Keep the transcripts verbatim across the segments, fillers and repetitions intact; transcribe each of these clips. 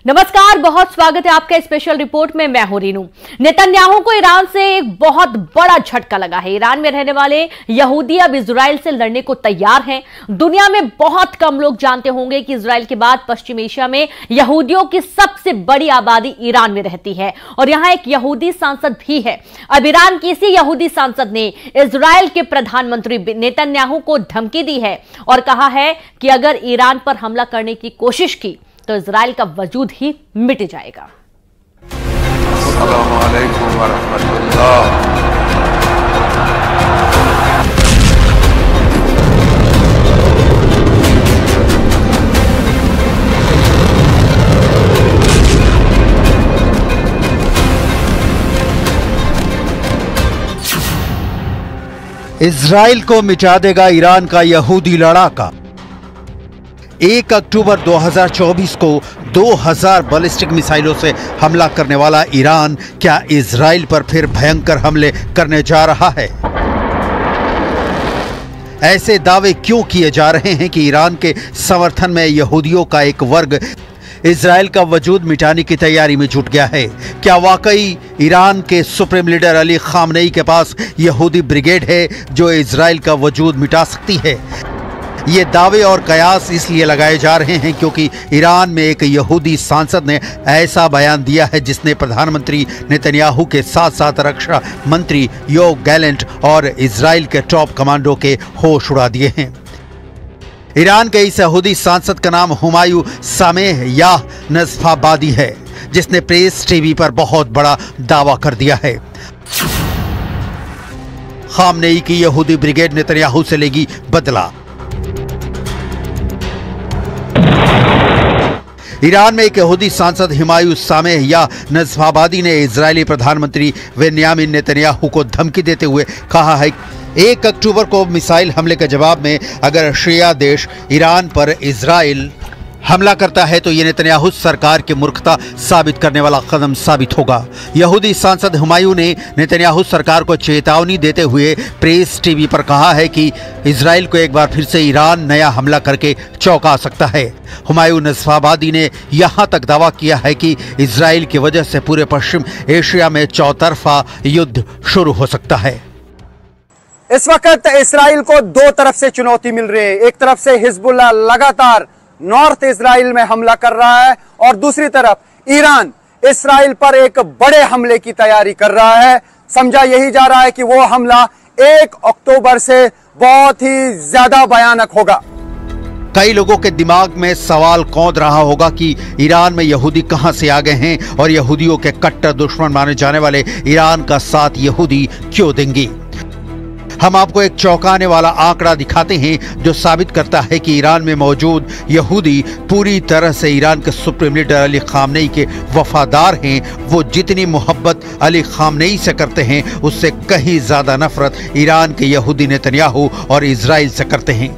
नमस्कार, बहुत स्वागत है आपका स्पेशल रिपोर्ट में। मैं हूं रीनू। नेतन्याहू को ईरान से एक बहुत बड़ा झटका लगा है। ईरान में रहने वाले यहूदी अब इजराइल से लड़ने को तैयार हैं। दुनिया में बहुत कम लोग जानते होंगे कि इजराइल के बाद पश्चिम एशिया में यहूदियों की सबसे बड़ी आबादी ईरान में रहती है और यहां एक यहूदी सांसद भी है। अब ईरान की इसी यहूदी सांसद ने इजराइल के प्रधानमंत्री नेतन्याहू को धमकी दी है और कहा है कि अगर ईरान पर हमला करने की कोशिश की तो इजराइल का वजूद ही मिट जाएगा। अस्सलामु अलैकुम वरहमतुल्लाह। इजराइल को मिटा देगा ईरान का यहूदी लड़ाका। एक अक्टूबर दो हज़ार चौबीस को दो हज़ार बैलिस्टिक मिसाइलों से हमला करने वाला ईरान क्या इजराइल पर फिर भयंकर हमले करने जा रहा है? ऐसे दावे क्यों किए जा रहे हैं कि ईरान के समर्थन में यहूदियों का एक वर्ग इजराइल का वजूद मिटाने की तैयारी में जुट गया है? क्या वाकई ईरान के सुप्रीम लीडर अली खामनेई के पास यहूदी ब्रिगेड है जो इजराइल का वजूद मिटा सकती है? ये दावे और कयास इसलिए लगाए जा रहे हैं क्योंकि ईरान में एक यहूदी सांसद ने ऐसा बयान दिया है जिसने प्रधानमंत्री नेतन्याहू के साथ साथ रक्षा मंत्री योव गैलेंट और इजराइल के टॉप कमांडो के होश उड़ा दिए हैं। ईरान के इस यहूदी सांसद का नाम हुमायूं सामेह याह नज़फ़ाबादी है, जिसने प्रेस टीवी पर बहुत बड़ा दावा कर दिया है। खामनेई की यहूदी ब्रिगेड नेतन्याहू से लेगी बदला। ईरान में एक यहूदी सांसद हुमायूं सामेह याह नज़फ़ाबादी ने इजरायली प्रधानमंत्री बेंयामिन नेतन्याहू को धमकी देते हुए कहा है एक अक्टूबर को मिसाइल हमले के जवाब में अगर शिया देश ईरान पर इजराइल हमला करता है तो ये नेतन्याहू सरकार की मूर्खता साबित करने वाला कदम साबित होगा। यहूदी सांसद हुमायूं ने नेतन्याहू सरकार को चेतावनी देते हुए प्रेस टीवी पर कहा है कि इजराइल को एक बार फिर से ईरान नया हमला करके चौंका सकता है। हुमायूं नज़फ़ाबादी ने यहाँ तक दावा किया है कि इजराइल की वजह से पूरे पश्चिम एशिया में चौतरफा युद्ध शुरू हो सकता है। इस वक्त इजराइल को दो तरफ से चुनौती मिल रही है। एक तरफ से हिजबुल्लाह लगातार नॉर्थ इजराइल में हमला कर रहा है और दूसरी तरफ ईरान इजराइल पर एक बड़े हमले की तैयारी कर रहा है। समझा यही जा रहा है कि वो हमला एक अक्टूबर से बहुत ही ज्यादा भयानक होगा। कई लोगों के दिमाग में सवाल कौंध रहा होगा कि ईरान में यहूदी कहां से आ गए हैं और यहूदियों के कट्टर दुश्मन माने जाने वाले ईरान का साथ यहूदी क्यों देंगे। हम आपको एक चौंकाने वाला आंकड़ा दिखाते हैं जो साबित करता है कि ईरान में मौजूद यहूदी पूरी तरह से ईरान के सुप्रीम लीडर अली खामनेई के वफादार हैं। वो जितनी मोहब्बत अली खामनेई से करते हैं उससे कहीं ज्यादा नफरत ईरान के यहूदी नेतन्याहू और इजराइल से करते हैं।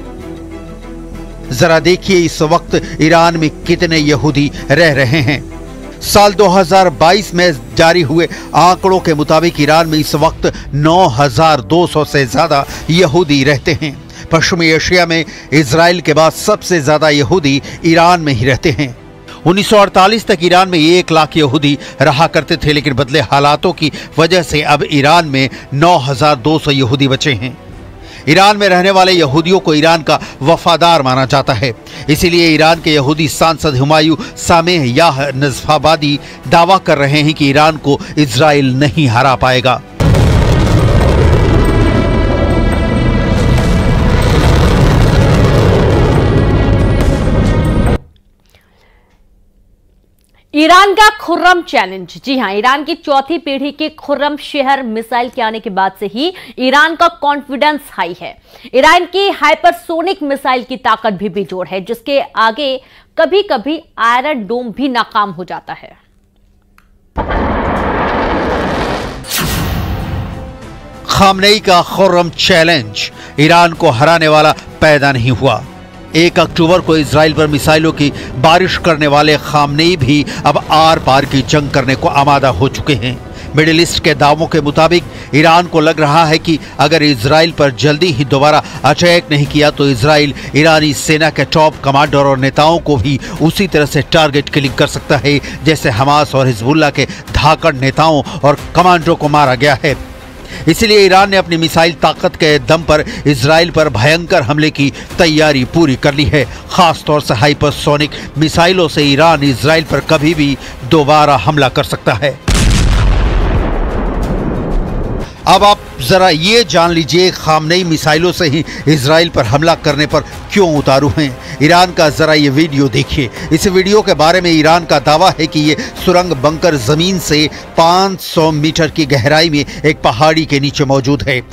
जरा देखिए इस वक्त ईरान में कितने यहूदी रह रहे हैं। साल दो हज़ार बाईस में जारी हुए आंकड़ों के मुताबिक ईरान में इस वक्त नौ हज़ार दो सौ से ज्यादा यहूदी रहते हैं। पश्चिमी एशिया में इजराइल के बाद सबसे ज्यादा यहूदी ईरान में ही रहते हैं। उन्नीस सौ अड़तालीस तक ईरान में एक लाख यहूदी रहा करते थे, लेकिन बदले हालातों की वजह से अब ईरान में नौ हज़ार दो सौ यहूदी बचे हैं। ईरान में रहने वाले यहूदियों को ईरान का वफादार माना जाता है, इसीलिए ईरान के यहूदी सांसद हुमायूं सामेह याह नज़फ़ाबादी दावा कर रहे हैं कि ईरान को इजराइल नहीं हरा पाएगा। ईरान का खुर्रम चैलेंज। जी हां, ईरान की चौथी पीढ़ी के खुर्रम शहर मिसाइल के आने के बाद से ही ईरान का कॉन्फिडेंस हाई है। ईरान की हाइपरसोनिक मिसाइल की ताकत भी बेजोड़ है, जिसके आगे कभी कभी आयरन डोम भी नाकाम हो जाता है। खामनेई का खुर्रम चैलेंज ईरान को हराने वाला पैदा नहीं हुआ। एक अक्टूबर को इजराइल पर मिसाइलों की बारिश करने वाले खामनेई भी अब आर पार की जंग करने को आमादा हो चुके हैं। मिडिल ईस्ट के दावों के मुताबिक ईरान को लग रहा है कि अगर इजराइल पर जल्दी ही दोबारा अटैक नहीं किया तो इजराइल ईरानी सेना के टॉप कमांडर और नेताओं को भी उसी तरह से टारगेट किलिंग कर सकता है जैसे हमास और हिजबुल्लाह के धाकड़ नेताओं और कमांडरों को मारा गया है। इसलिए ईरान ने अपनी मिसाइल ताकत के दम पर इजराइल पर भयंकर हमले की तैयारी पूरी कर ली है। खास तौर से हाइपरसोनिक मिसाइलों से ईरान इजराइल पर कभी भी दोबारा हमला कर सकता है। अब आप जरा ये जान लीजिए खामनेई मिसाइलों से ही इजराइल पर हमला करने पर क्यों उतारू हैं। ईरान का जरा ये वीडियो देखिए। इस वीडियो के बारे में ईरान का दावा है कि ये सुरंग बंकर जमीन से पाँच सौ मीटर की गहराई में एक पहाड़ी के नीचे मौजूद है।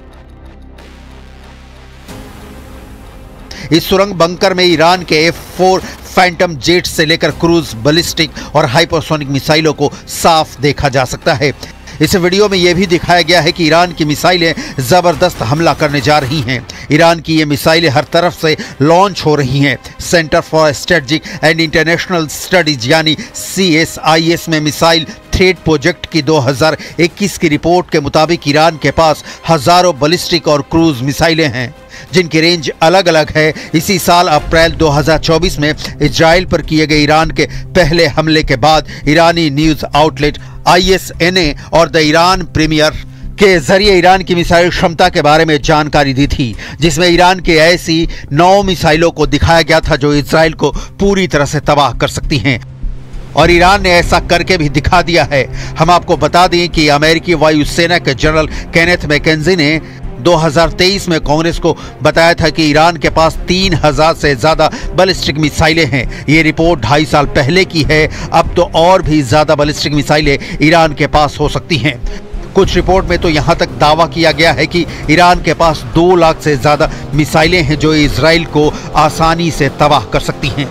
इस सुरंग बंकर में ईरान के एफ फोर फैंटम जेट से लेकर क्रूज, बैलिस्टिक और हाइपरसोनिक मिसाइलों को साफ देखा जा सकता है। इस वीडियो में यह भी दिखाया गया है कि ईरान की मिसाइलें जबरदस्त हमला करने जा रही हैं। ईरान की ये मिसाइलें हर तरफ से लॉन्च हो रही हैं। Centre for strategic and international studies यानी सी एस आई एस में मिसाइल थ्रेट प्रोजेक्ट की दो हज़ार इक्कीस की रिपोर्ट के मुताबिक ईरान के पास हजारों बैलिस्टिक और क्रूज मिसाइलें हैं जिनकी रेंज अलग अलग है। इसी साल अप्रैल दो हज़ार चौबीस में इजराइल पर किए गए ईरान के पहले हमले के बाद ईरानी news outlet I S N A और द ईरान प्रीमियर के जरिए ईरान की मिसाइल क्षमता के बारे में जानकारी दी थी, जिसमें ईरान के ऐसी नौ मिसाइलों को दिखाया गया था जो इजराइल को पूरी तरह से तबाह कर सकती हैं। और ईरान ने ऐसा करके भी दिखा दिया है। हम आपको बता दें कि अमेरिकी वायुसेना के जनरल केनेथ मैकेंजी ने दो हज़ार तेईस में कांग्रेस को बताया था कि ईरान के पास तीन हज़ार से ज्यादा बैलिस्टिक मिसाइलें हैं। ये रिपोर्ट ढाई साल पहले की है। अब तो और भी ज्यादा बैलिस्टिक मिसाइलें ईरान के पास हो सकती हैं। कुछ रिपोर्ट में तो यहां तक दावा किया गया है कि ईरान के पास दो लाख से ज्यादा मिसाइलें हैं जो इजराइल को आसानी से तबाह कर सकती हैं।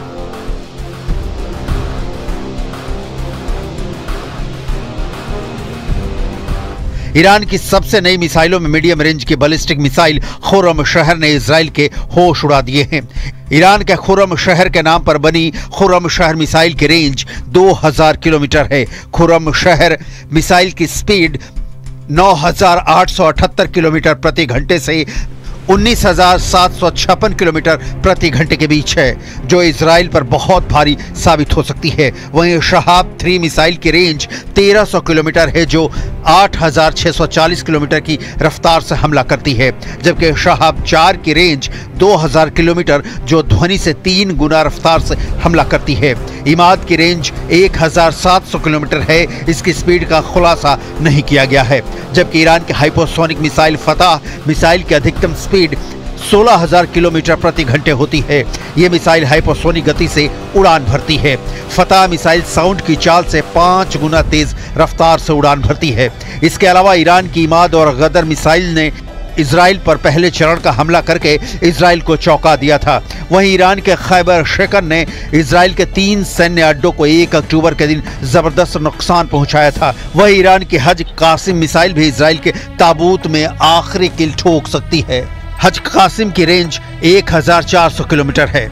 ईरान की सबसे नई मिसाइलों में मीडियम रेंज की बैलिस्टिक मिसाइल खुर्रम शहर ने इजराइल के होश उड़ा दिए हैं। ईरान के खुर्रम शहर के नाम पर बनी खुर्रम शहर मिसाइल की रेंज दो हज़ार किलोमीटर है। खुर्रम शहर मिसाइल की स्पीड नौ हज़ार आठ सौ अठहत्तर किलोमीटर प्रति घंटे से उन्नीस हज़ार सात सौ छप्पन किलोमीटर प्रति घंटे के बीच है, जो इजराइल पर बहुत भारी साबित हो सकती है। वहीं शहाब थ्री मिसाइल की रेंज तेरह सौ किलोमीटर है, जो आठ हज़ार छह सौ चालीस किलोमीटर की रफ्तार से हमला करती है, जबकि शहाब चार की रेंज दो हज़ार किलोमीटर जो ध्वनि से तीन गुना रफ्तार से हमला करती है। इमाद की रेंज एक हज़ार सात सौ किलोमीटर है। इसकी स्पीड का खुलासा नहीं किया गया है, जबकि ईरान की हाइपरसोनिक मिसाइल फतह मिसाइल की अधिकतम स्पीड सोलह हज़ार किलोमीटर प्रति घंटे होती है। ये मिसाइल हाइपरसोनिक गति से उड़ान भरती है। फतह मिसाइल साउंड की चाल से पांच गुना तेज रफ्तार से उड़ान भरती है। इसके अलावा ईरान की इमाद और गदर मिसाइल ने इजराइल पर पहले चरण का हमला करके इजराइल को चौंका दिया था। वहीं ईरान के खैबर शेकन ने इजराइल के तीन सैन्य अड्डों को एक अक्टूबर के दिन जबरदस्त नुकसान पहुंचाया था। वहीं ईरान की हज कासिम मिसाइल भी इजराइल के ताबूत में आखिरी किल ठोक सकती है। हज कासिम की रेंज एक हज़ार चार सौ किलोमीटर है।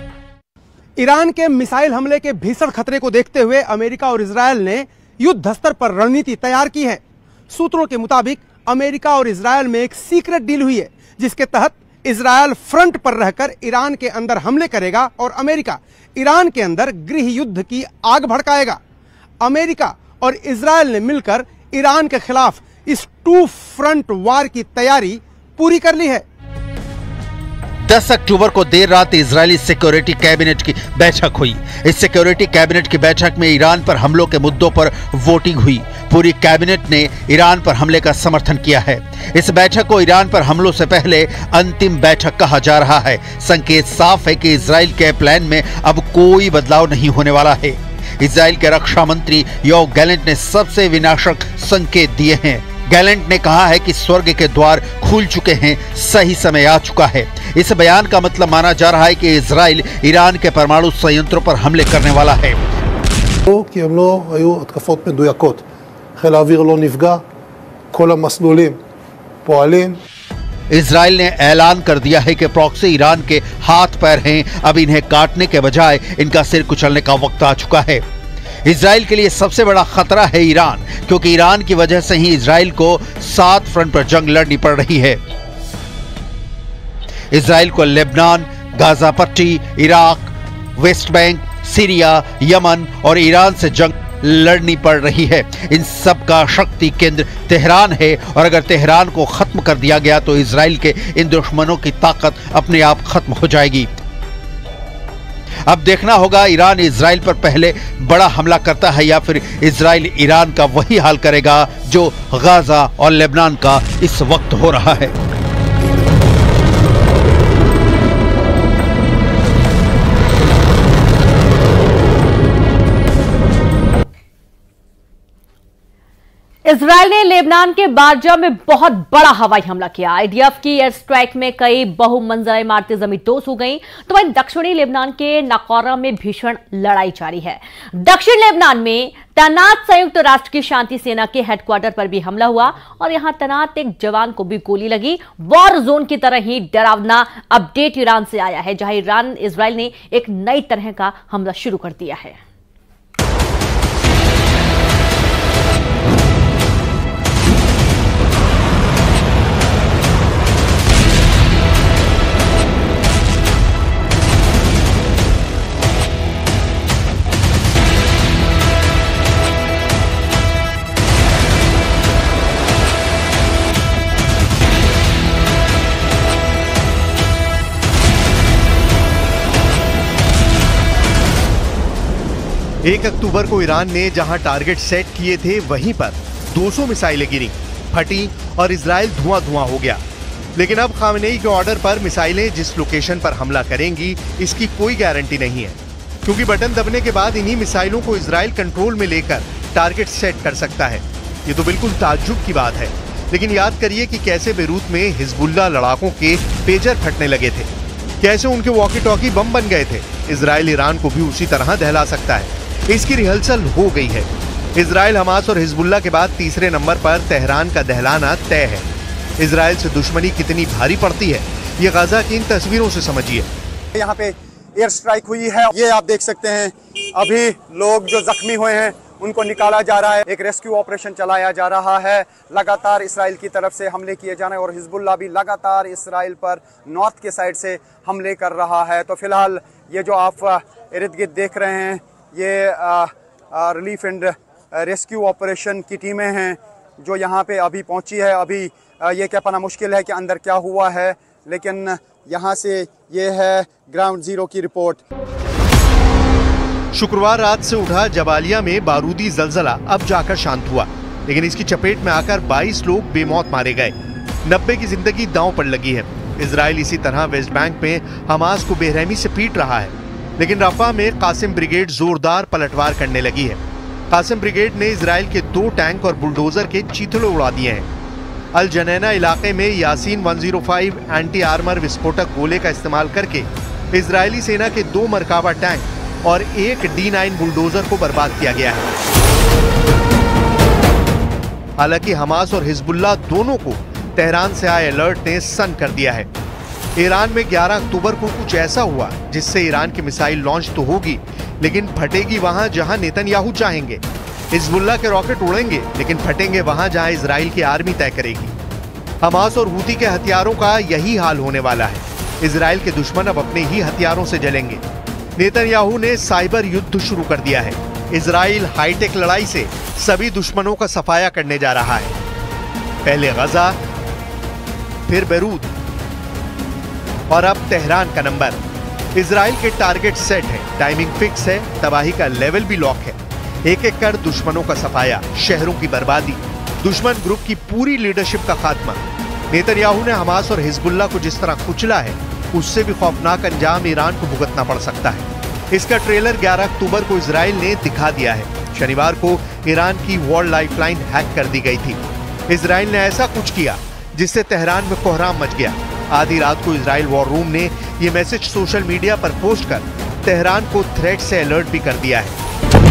ईरान के मिसाइल हमले के भीषण खतरे को देखते हुए अमेरिका और इजराइल ने युद्ध स्तर पर रणनीति तैयार की है। सूत्रों के मुताबिक अमेरिका और इजराइल में एक सीक्रेट डील हुई है, जिसके तहत इजराइल फ्रंट पर रहकर ईरान के अंदर हमले करेगा और अमेरिका ईरान के अंदर गृह युद्ध की आग भड़काएगा। अमेरिका और इजराइल ने मिलकर ईरान के खिलाफ इस टू फ्रंट वार की तैयारी पूरी कर ली है। दस अक्टूबर को देर रात इजरायली सिक्योरिटी कैबिनेट की बैठक हुई। इस सिक्योरिटी कैबिनेट की बैठक में ईरान पर हमलों के मुद्दों पर वोटिंग हुई। पूरी कैबिनेट ने ईरान पर हमले का समर्थन किया है। इस बैठक को ईरान पर हमलों से पहले अंतिम बैठक कहा जा रहा है। संकेत साफ है कि इजराइल के प्लान में अब कोई बदलाव नहीं होने वाला है। इजराइल के रक्षा मंत्री योव गैलेंट ने सबसे विनाशक संकेत दिए हैं। गैलेंट ने कहा है कि स्वर्ग के द्वार खुल चुके हैं, सही समय आ चुका है। इस बयान का मतलब माना जा रहा है कि इजराइल ईरान के परमाणु संयंत्रों पर हमले करने वाला है। כי הם לא היו התקפות מדויקות. חיל האוויר לא נפגע, כל המסלולים פועלים. इजराइल ने ऐलान कर दिया है कि प्रॉक्सी ईरान के हाथ पैर हैं। अब इन्हें काटने के बजाय इनका सिर कुचलने का वक्त आ चुका है। इजराइल के लिए सबसे बड़ा खतरा है ईरान, क्योंकि ईरान की वजह से ही इजराइल को सात फ्रंट पर जंग लड़नी पड़ रही है। इजराइल को लेबनान, गाजा पट्टी, Iraq, West Bank, Syria, Yemen और ईरान से जंग लड़नी पड़ रही है। इन सब का शक्ति केंद्र तेहरान है, और अगर तेहरान को खत्म कर दिया गया तो इजराइल के इन दुश्मनों की ताकत अपने आप खत्म हो जाएगी। अब देखना होगा ईरान इजराइल पर पहले बड़ा हमला करता है या फिर इजराइल ईरान का वही हाल करेगा जो गाजा और लेबनान का इस वक्त हो रहा है। इजराइल ने लेबनान के बारजा में बहुत बड़ा हवाई हमला किया। आईडीएफ की एयर स्ट्राइक में कई बहुमंजिला इमारतें जमींदोज हो गईं, तो वहीं दक्षिणी लेबनान के नाकोरा में भीषण लड़ाई जारी है। दक्षिण लेबनान में तैनात संयुक्त राष्ट्र की शांति सेना के हेडक्वार्टर पर भी हमला हुआ और यहां तैनात एक जवान को भी गोली लगी। वॉर जोन की तरह ही डरावना अपडेट ईरान से आया है, जहां ईरान इजराइल ने एक नई तरह का हमला शुरू कर दिया है। एक अक्टूबर को ईरान ने जहां टारगेट सेट किए थे वहीं पर दो सौ मिसाइलें गिरी, फटी और इजराइल धुआं धुआं हो गया। लेकिन अब खामेनेई के ऑर्डर पर मिसाइलें जिस लोकेशन पर हमला करेंगी इसकी कोई गारंटी नहीं है, क्योंकि बटन दबने के बाद इन्हीं मिसाइलों को इजराइल कंट्रोल में लेकर टारगेट सेट कर सकता है। ये तो बिल्कुल ताज्जुब की बात है। लेकिन याद करिए कि कैसे बेरूत में हिजबुल्लाह लड़ाकों के पेजर फटने लगे थे, कैसे उनके वॉकी टॉकी बम बन गए थे। इजराइल ईरान को भी उसी तरह दहला सकता है। इसकी रिहर्सल हो गई है। इजराइल, हमास और हिजबुल्लाह के बाद तीसरे नंबर पर तेहरान का दहलाना तय है। इजराइल से दुश्मनी कितनी भारी पड़ती है ये गाजा की इन तस्वीरों से समझिए। यहाँ पे एयर स्ट्राइक हुई है, ये आप देख सकते हैं। अभी लोग जो जख्मी हुए हैं उनको निकाला जा रहा है, एक रेस्क्यू ऑपरेशन चलाया जा रहा है। लगातार इसराइल की तरफ से हमले किए जा रहे हैं और हिजबुल्लाह भी लगातार इसराइल पर नॉर्थ के साइड से हमले कर रहा है। तो फिलहाल ये जो आप इर्द गिर्द देख रहे हैं ये आ, आ, रिलीफ एंड रेस्क्यू ऑपरेशन की टीमें हैं जो यहाँ पे अभी पहुँची है। अभी आ, ये क्या पाना मुश्किल है कि अंदर क्या हुआ है, लेकिन यहाँ से ये है ग्राउंड जीरो की रिपोर्ट। शुक्रवार रात से उठा जबालिया में बारूदी जलजला अब जाकर शांत हुआ, लेकिन इसकी चपेट में आकर बाईस लोग बेमौत मारे गए। नब्बे की जिंदगी दांव पर लगी है। इजराइल इसी तरह वेस्ट बैंक में हमास को बेरहमी से पीट रहा है, लेकिन रफा में कासिम ब्रिगेड जोरदार पलटवार करने लगी है। कासिम ब्रिगेड ने इजराइल के दो टैंक और बुलडोजर के चीथड़े उड़ा दिए हैं। अल जनैना इलाके में यासीन एक सौ पाँच एंटी आर्मर विस्फोटक गोले का इस्तेमाल करके इजरायली सेना के दो मरकाबा टैंक और एक डी नाइन बुलडोजर को बर्बाद किया गया है। हालांकि हमास और हिजबुल्लाह दोनों को तेहरान से आए अलर्ट ने सन्न कर दिया है। ईरान में ग्यारह अक्टूबर को कुछ ऐसा हुआ जिससे ईरान की मिसाइल लॉन्च तो होगी, लेकिन फटेगी वहां जहां नेतन्याहू चाहेंगे। हिजबुल्लाह के रॉकेट उड़ेंगे, लेकिन फटेंगे वहां जहां इजराइल की आर्मी तय करेगी। हमास और हूती के हथियारों का यही हाल होने वाला है। इजराइल के दुश्मन अब अपने ही हथियारों से जलेंगे। नेतन्याहू ने साइबर युद्ध शुरू कर दिया है। इजराइल हाईटेक लड़ाई से सभी दुश्मनों का सफाया करने जा रहा है। पहले गजा, फिर बेरूत और अब तेहरान का नंबर। इजराइल के टारगेट सेट है, टाइमिंग फिक्स है, तबाही का लेवल भी लॉक है। एक एक कर दुश्मनों का सफाया, शहरों की बर्बादी, दुश्मन ग्रुप की पूरी लीडरशिप का खात्मा। नेतन्याहू ने हमास और हिजबुल्लाह को जिस तरह कुचला है, उससे भी खौफनाक अंजाम ईरान को भुगतना पड़ सकता है। इसका ट्रेलर ग्यारह अक्टूबर को इजराइल ने दिखा दिया है। शनिवार को ईरान की वॉर लाइफलाइन हैक कर दी गई थी। इजराइल ने ऐसा कुछ किया जिससे तेहरान में कोहराम मच गया। आधी रात को इजराइल वॉर रूम ने यह मैसेज सोशल मीडिया पर पोस्ट कर तेहरान को थ्रेट से अलर्ट भी कर दिया है।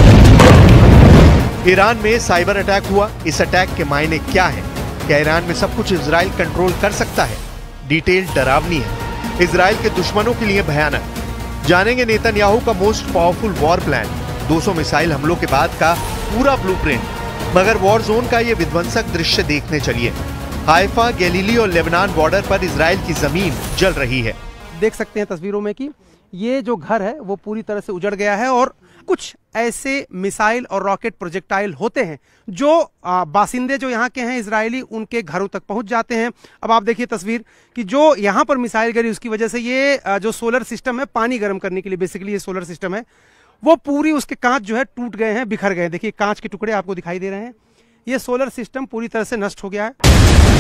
ईरान में साइबर अटैक हुआ। इस अटैक के मायने क्या है? क्या ईरान में सब कुछ इजराइल कंट्रोल कर सकता है? डिटेल डरावनी है, इजराइल के दुश्मनों के लिए भयानक। जानेंगे नेतन्याहू का मोस्ट पावरफुल वॉर प्लान, दो सौ मिसाइल हमलों के बाद का पूरा ब्लूप्रिंट। मगर वॉर जोन का ये विध्वंसक दृश्य देखने चलिए। हाइफा, गैलीली और लेबनान बॉर्डर पर इजराइल की जमीन जल रही है। देख सकते हैं तस्वीरों में कि ये जो घर है वो पूरी तरह से उजड़ गया है और कुछ ऐसे मिसाइल और रॉकेट प्रोजेक्टाइल होते हैं जो आ, बासिंदे जो यहाँ के हैं इजरायली, उनके घरों तक पहुंच जाते हैं। अब आप देखिए तस्वीर कि जो यहाँ पर मिसाइल गिरी उसकी वजह से ये आ, जो सोलर सिस्टम है पानी गर्म करने के लिए, बेसिकली ये सोलर सिस्टम है, वो पूरी उसके कांच जो है टूट गए हैं, बिखर गए हैं। देखिए कांच के टुकड़े आपको दिखाई दे रहे हैं। ये सोलर सिस्टम पूरी तरह से नष्ट हो गया है।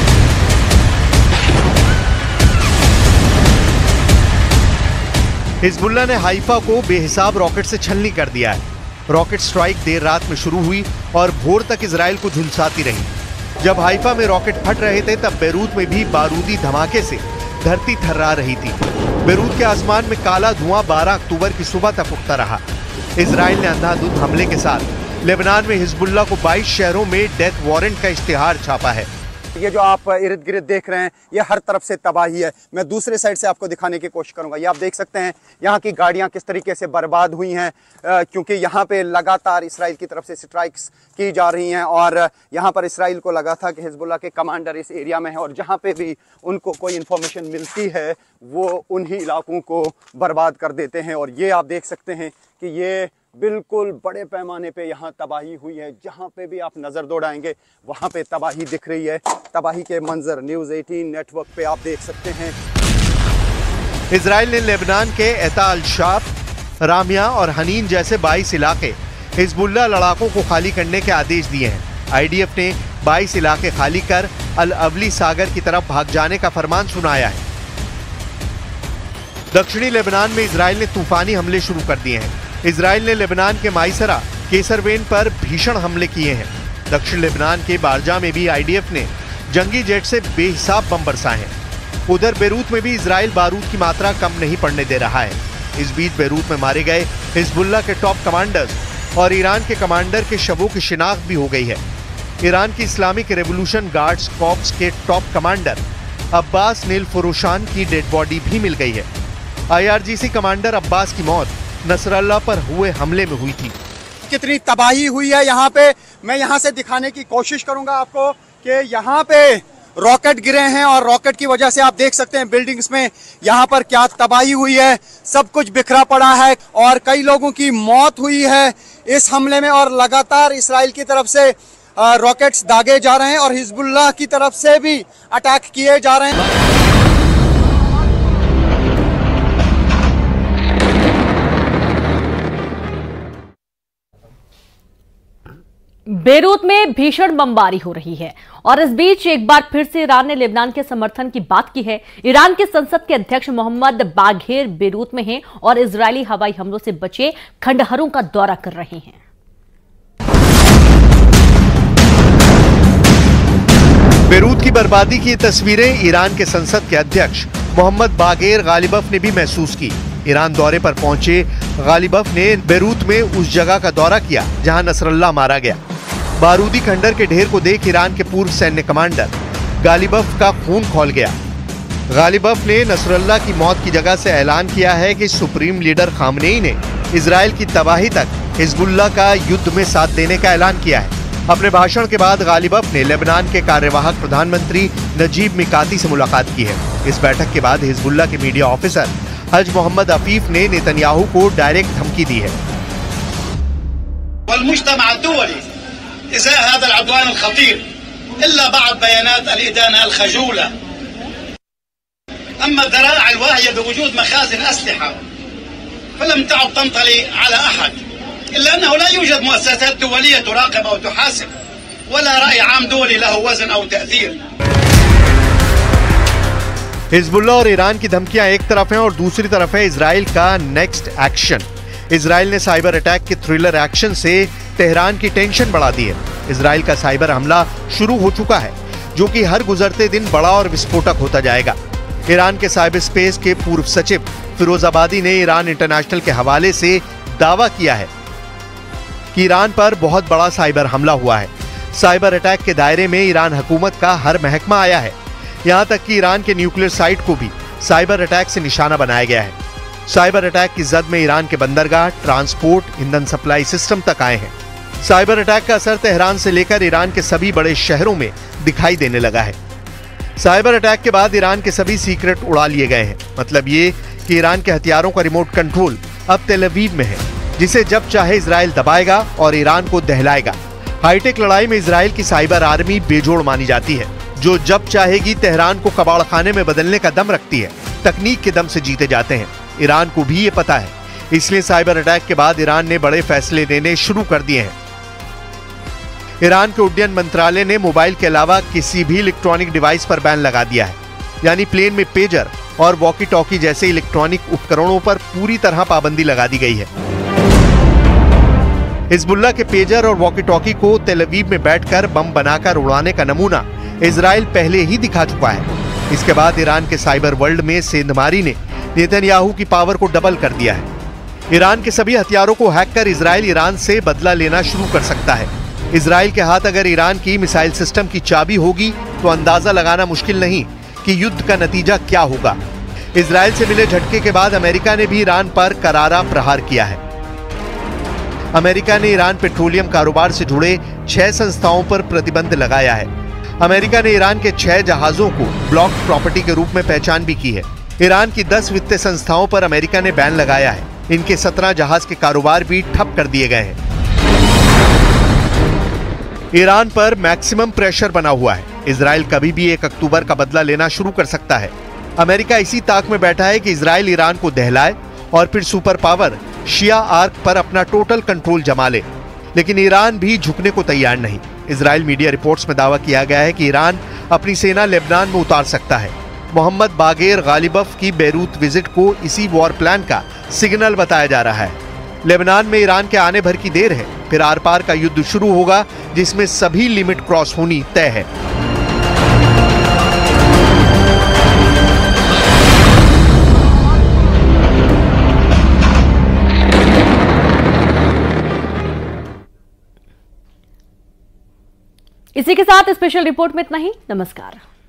हिजबुल्लाह ने हाइफा को बेहिसाब रॉकेट से छलनी कर दिया है। रॉकेट स्ट्राइक देर रात में शुरू हुई और भोर तक इजराइल को झुलसाती रही। जब हाइफा में रॉकेट फट रहे थे तब बेरूत में भी बारूदी धमाके से धरती थर्रा रही थी। बेरूत के आसमान में काला धुआं बारह अक्टूबर की सुबह तक उठता रहा। इजराइल ने अंधाधुंध हमले के साथ लेबनान में हिजबुल्लाह को बाईस शहरों में डेथ वारंट का इश्तिहार छापा है। ये जो आप इर्द गिर्द देख रहे हैं ये हर तरफ से तबाही है। मैं दूसरे साइड से आपको दिखाने की कोशिश करूंगा। ये आप देख सकते हैं यहाँ की गाड़ियाँ किस तरीके से बर्बाद हुई हैं, क्योंकि यहाँ पे लगातार इसराइल की तरफ से स्ट्राइक्स की जा रही हैं और यहाँ पर इसराइल को लगा था कि हिजबुल्लाह के कमांडर इस एरिया में है और जहाँ पे भी उनको कोई इन्फॉर्मेशन मिलती है वो उन्हीं इलाकों को बर्बाद कर देते हैं। और ये आप देख सकते हैं कि ये बिल्कुल बड़े पैमाने पे यहाँ तबाही हुई है। जहाँ पे भी आप नज़र दौड़ाएंगे वहाँ पे तबाही दिख रही है। तबाही के मंजर न्यूज़ अठारह नेटवर्क पे आप देख सकते हैं। इजराइल ने लेबनान के एता अल शाब, रामिया और हनीन जैसे बाईस इलाके हिजबुल्लाह लड़ाकों को खाली करने के आदेश दिए हैं। आईडीएफ ने बाईस इलाके खाली कर अल अवली सागर की तरफ भाग जाने का फरमान सुनाया है। दक्षिणी लेबनान में इजराइल ने तूफानी हमले शुरू कर दिए हैं। इजराइल ने लेबनान के माइसरा, केसरवेन पर भीषण हमले किए हैं। दक्षिण लेबनान के बारजा में भी आईडीएफ ने जंगी जेट से बेहिसाब बम बरसाए हैं। उधर बेरूत में भी इजराइल बारूद की मात्रा कम नहीं पड़ने दे रहा है। इस बीच बेरूत में मारे गए हिजबुल्लाह के टॉप कमांडर्स और ईरान के कमांडर के शवों की शिनाख्त भी हो गई है। ईरान की इस्लामिक रेवोल्यूशन गार्ड्स कॉर्प्स के top commander Abbas Nilforoushan dead body भी मिल गई है। आईआरजीसी कमांडर अब्बास की मौत नसरल्लाह पर हुए हमले में हुई थी। कितनी तबाही हुई है यहाँ पे, मैं यहाँ से दिखाने की कोशिश करूंगा आपको कि यहाँ पे रॉकेट गिरे हैं और रॉकेट की वजह से आप देख सकते हैं बिल्डिंग्स में यहाँ पर क्या तबाही हुई है। सब कुछ बिखरा पड़ा है और कई लोगों की मौत हुई है इस हमले में। और लगातार इसराइल की तरफ से रॉकेट्स दागे जा रहे हैं और हिजबुल्लाह की तरफ से भी अटैक किए जा रहे हैं। बेरूत में भीषण बमबारी हो रही है और इस बीच एक बार फिर से ईरान ने लेबनान के समर्थन की बात की है। ईरान के संसद के अध्यक्ष मोहम्मद बाघेर बेरूत में हैं और इजरायली हवाई हमलों से बचे खंडहरों का दौरा कर रहे हैं। बेरूत की बर्बादी की तस्वीरें ईरान के संसद के अध्यक्ष मोहम्मद बाघेर गालिबफ ने भी महसूस की। ईरान दौरे पर पहुंचे गालिबफ ने बेरूत में उस जगह का दौरा किया जहां नसरल्लाह मारा गया। बारूदी खंडर के ढेर को देख ईरान के पूर्व सैन्य कमांडर गालिबफ का खून खौल गया। गालिबफ ने नसरल्लाह की मौत की जगह से ऐलान किया है कि सुप्रीम लीडर खामनेई ने इजराइल की तबाही तक हिजबुल्लाह का युद्ध में साथ देने का ऐलान किया है। अपने भाषण के बाद गालिबफ ने लेबनान के कार्यवाहक प्रधानमंत्री नजीब मिकाती से मुलाकात की है। इस बैठक के बाद हिजबुल्लाह के media officer Haj Mohammad Afif ने नेतन्याहू को डायरेक्ट धमकी दी है। हिजबुल्लाह और ईरान की धमकियां एक तरफ हैं और दूसरी तरफ है इजराइल का नेक्स्ट एक्शन। इजराइल ने साइबर अटैक के थ्रिलर एक्शन से तेहरान की टेंशन बढ़ा दी है। इजराइल का साइबर हमला शुरू हो चुका है जो कि हर गुजरते दिन बड़ा और विस्फोटक होता जाएगा। ईरान के साइबर स्पेस के पूर्व सचिव फिरोजाबादी ने ईरान इंटरनेशनल के हवाले से दावा किया है कि ईरान पर बहुत बड़ा साइबर हमला हुआ है। साइबर अटैक के दायरे में ईरान हुकूमत का हर महकमा आया है। यहाँ तक कि ईरान के न्यूक्लियर साइट को भी साइबर अटैक से निशाना बनाया गया है। साइबर अटैक की जद में ईरान के बंदरगाह, ट्रांसपोर्ट, ईंधन सप्लाई सिस्टम तक आए हैं। साइबर अटैक का असर तेहरान से लेकर ईरान के सभी बड़े शहरों में दिखाई देने लगा है। साइबर अटैक के बाद ईरान के सभी सीक्रेट उड़ा लिए गए हैं। मतलब ये कि ईरान के हथियारों का रिमोट कंट्रोल अब तेल अवीव में है, जिसे जब चाहे इजराइल दबाएगा और ईरान को दहलाएगा। हाईटेक लड़ाई में इजराइल की साइबर आर्मी बेजोड़ मानी जाती है, जो जब चाहेगी तेहरान को कबाड़ खाने में बदलने का दम रखती है। तकनीक के दम से जीते जाते हैं। ईरान को भी ये पता है, इसलिए साइबर अटैक के बाद ईरान ने बड़े फैसले लेने शुरू कर दिए हैं। ईरान के उड्डयन मंत्रालय ने मोबाइल के अलावा किसी भी इलेक्ट्रॉनिक डिवाइस पर बैन लगा दिया है, यानी प्लेन में पेजर और वॉकी टॉकी जैसे इलेक्ट्रॉनिक उपकरणों पर पूरी तरह पाबंदी लगा दी गई है। हिजबुल्लाह के पेजर और वॉकी टॉकी को तेल अवीव में बैठकर बम बनाकर उड़ाने का नमूना इजराइल पहले ही दिखा चुका है। इसके बाद ईरान के साइबर वर्ल्ड में सेंधमारी ने नेतन्याहू की पावर को डबल कर दिया है। ईरान के सभी हथियारों को हैक कर इजराइल ईरान से बदला लेना शुरू कर सकता है। इजराइल के हाथ अगर ईरान की मिसाइल सिस्टम की चाबी होगी तो अंदाजा लगाना मुश्किल नहीं कि युद्ध का नतीजा क्या होगा। इजराइल से मिले झटके के बाद अमेरिका ने भी ईरान पर करारा प्रहार किया है। अमेरिका ने ईरान पेट्रोलियम कारोबार से जुड़े छह संस्थाओं पर प्रतिबंध लगाया है। अमेरिका ने ईरान के छह जहाजों को ब्लॉक प्रॉपर्टी के रूप में पहचान भी की है। ईरान की दस वित्तीय संस्थाओं पर अमेरिका ने बैन लगाया है। इनके सत्रह जहाज के कारोबार भी ठप कर दिए गए हैं। ईरान पर मैक्सिमम प्रेशर बना हुआ है। इजराइल कभी भी एक अक्टूबर का बदला लेना शुरू कर सकता है। अमेरिका इसी ताक में बैठा है कि इजराइल ईरान को दहलाए और फिर सुपर पावर शिया आर्क पर अपना टोटल कंट्रोल जमा ले। लेकिन ईरान भी झुकने को तैयार नहीं। इजराइल मीडिया रिपोर्ट्स में दावा किया गया है कि ईरान अपनी सेना लेबनान में उतार सकता है। मोहम्मद बागेर गालिबफ की बेरूत विजिट को इसी वॉर प्लान का सिग्नल बताया जा रहा है। लेबनान में ईरान के आने भर की देर है, फिर आर पार का युद्ध शुरू होगा जिसमें सभी लिमिट क्रॉस होनी तय है। इसी के साथ स्पेशल रिपोर्ट में इतना ही। नमस्कार।